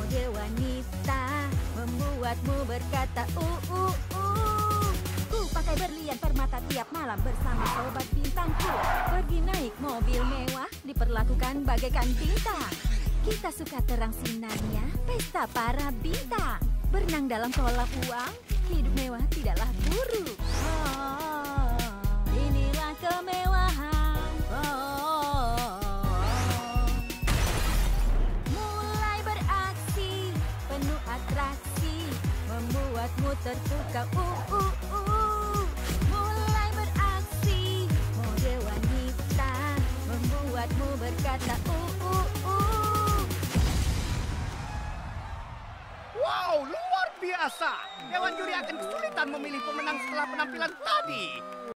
Mode wanita membuatmu berkata Ku pakai berlian permata tiap malam bersama sobat bintangku. Pergi naik mobil mewah, diperlakukan bagaikan bintang. Kita suka terang sinarnya, pesta para bintang. Berenang dalam kolam uang, hidup mewah tidaklah buruk. Inilah kemewahan. Mulai beraksi, penuh atraksi, membuatmu terpukau. Mulai beraksi, mode wanita, membuatmu berkata Wow, luar biasa. Dewan juri akan kesulitan memilih pemenang setelah penampilan tadi.